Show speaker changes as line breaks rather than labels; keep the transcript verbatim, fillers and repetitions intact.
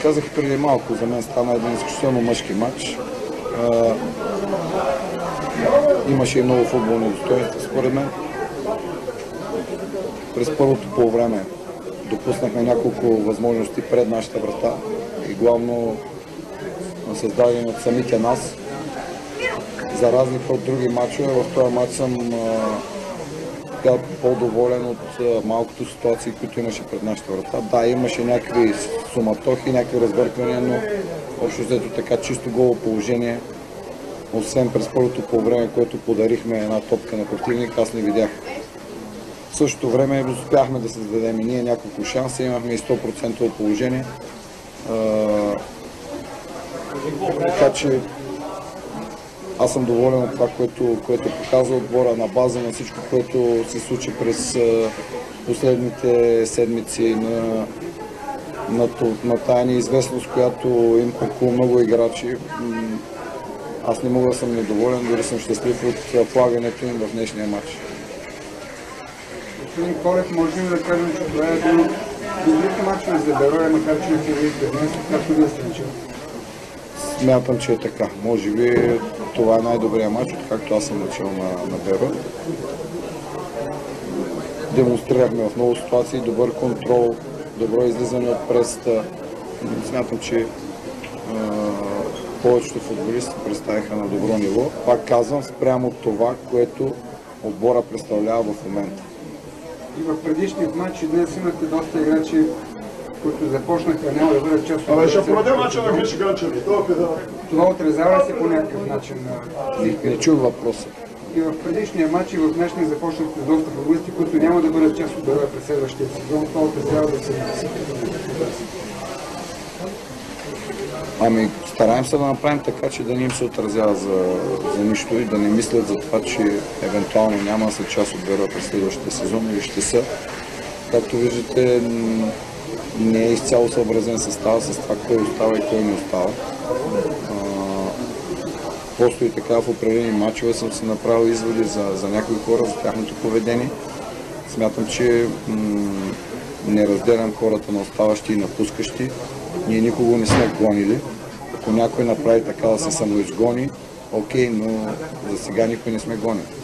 казах преди малко, за мен стана един изключително мъжки матч. А, имаше и много футболни достоинства, според мен. През първото полувреме допуснахме няколко възможности пред нашата врата и главно създадени от самите нас. За разлика от други матчове, в този матч съм а, по-доволен от а, малкото ситуации, които имаше пред нашата врата. Да, имаше някакви суматохи, някакви разбърквания, но общо взето така чисто голо положение, освен през първото полувреме, което подарихме една топка на противник, аз не видях. В същото време успяхме да създадем и ние няколко шанса, имахме и сто процента положение. А, така че аз съм доволен от това, което, което показва отбора на база на всичко, което се случи през а, последните седмици на, на, на тая неизвестност, която има около много играчи. Аз не мога да съм недоволен, дори съм щастлив от влагането им в днешния матч.
Господин Колев, можем да кажем, че това е един от добрите матчове за Берое, макар че не се видите днес, както вие сте начал.
Смятам, че е така. Може би това е най-добрият матч, откакто аз съм начал на, на Берое. Демонстрирахме в много ситуации добър контрол, добро излизане от пресата. Смятам, че а, повечето футболисти представиха на добро ниво. Пак казвам, спрямо това, което отбора представлява в момента.
И в предишният матч и днес имате доста играчи, които започнаха, няма да бъдат част от...
Абе, ще проведе мача на Гриши Ганчеви.
Това отрезава ли се по някакъв начин?
Не, не чух въпроса.
И в предишния матч и в днешния започнахте доста футболисти, които няма да бъдат част от Берое през следващия сезон. Това отрезава да се...
Ами, стараем се да направим така, че да не им се отразява за, за нищо и да не мислят за това, че евентуално няма да са част от Берое през следващия сезон или ще са. Както виждате, не е изцяло съобразен състава с това, кой остава и кой не остава. А, просто и така в определени матчове съм си направил изводи за, за някои хора, за тяхното поведение. Смятам, че не разделям хората на оставащи и напускащи. Ние никого не сме гонили. Ако някой направи така да се самоизгони, окей, но за сега никой не сме гонили.